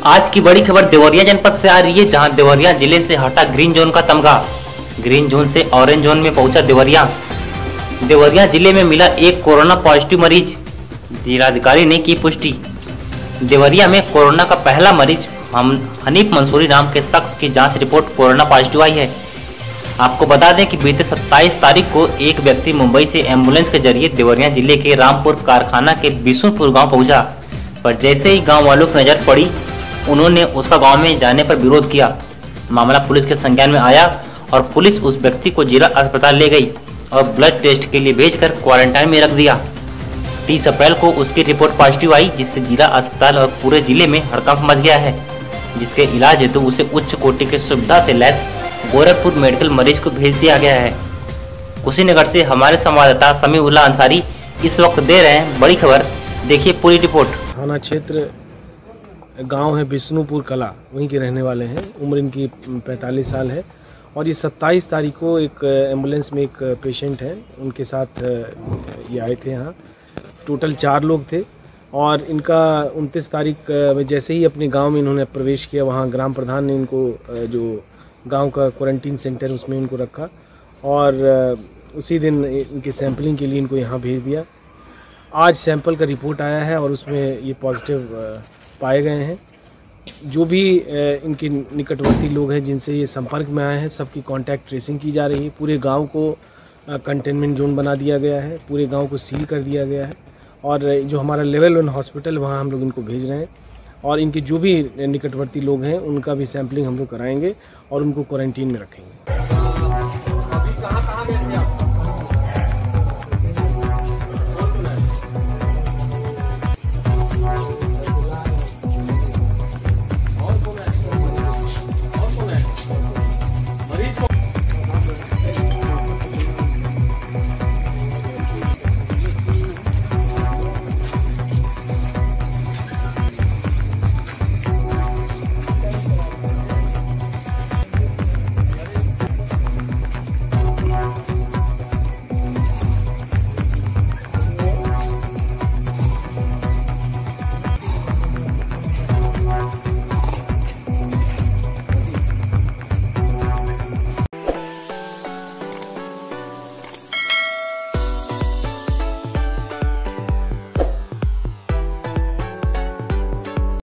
आज की बड़ी खबर देवरिया जनपद से आ रही है, जहां देवरिया जिले से हटा ग्रीन जोन का तमगा। ग्रीन जोन से ऑरेंज जोन में पहुंचा देवरिया। देवरिया जिले में मिला एक कोरोना पॉजिटिव मरीज, जिलाधिकारी ने की पुष्टि। देवरिया में कोरोना का पहला मरीज हनीफ मंसूरी नाम के शख्स की जांच रिपोर्ट कोरोना पॉजिटिव आई है। आपको बता दें कि बीते 27 तारीख को एक व्यक्ति मुंबई से एम्बुलेंस के जरिए देवरिया जिले के रामपुर कारखाना के बिशुनपुर गांव पहुंचा, पर जैसे ही गांव वालों की नजर पड़ी, उन्होंने उसका गांव में जाने पर विरोध किया। मामला पुलिस के संज्ञान में आया और पुलिस उस व्यक्ति को जिला अस्पताल ले गई और ब्लड टेस्ट के लिए भेजकर क्वारंटाइन में रख दिया। 30 अप्रैल को उसकी रिपोर्ट पॉजिटिव आई, जिससे जिला अस्पताल और पूरे जिले में हड़कंप मच गया है, जिसके इलाज हेतु उसे उच्च कोटि की सुविधा से लैस गोरखपुर मेडिकल मरीज को भेज दिया गया है। कुशीनगर से हमारे संवाददाता समीउल्लाह अंसारी इस वक्त दे रहे हैं बड़ी खबर। देखिए पूरी रिपोर्ट। थाना क्षेत्र गांव है बिशुनपुर कला, वहीं के रहने वाले हैं। उम्र इनकी 45 साल है और ये 27 तारीख को एक एम्बुलेंस में एक पेशेंट है, उनके साथ ये आए थे। यहाँ टोटल 4 लोग थे और इनका 29 तारीख में जैसे ही अपने गांव में इन्होंने प्रवेश किया, वहाँ ग्राम प्रधान ने इनको जो गांव का क्वारंटीन सेंटर उसमें इनको रखा और उसी दिन इनके सैंपलिंग के लिए इनको यहाँ भेज दिया। आज सैंपल का रिपोर्ट आया है और उसमें ये पॉजिटिव पाए गए हैं। जो भी इनके निकटवर्ती लोग हैं जिनसे ये संपर्क में आए हैं, सबकी कांटेक्ट ट्रेसिंग की जा रही है। पूरे गांव को कंटेनमेंट जोन बना दिया गया है, पूरे गांव को सील कर दिया गया है और जो हमारा लेवल 1 हॉस्पिटल वहां हम लोग इनको भेज रहे हैं और इनके जो भी निकटवर्ती लोग हैं उनका भी सैंपलिंग हम लोग कराएंगे और उनको क्वारंटीन में रखेंगे।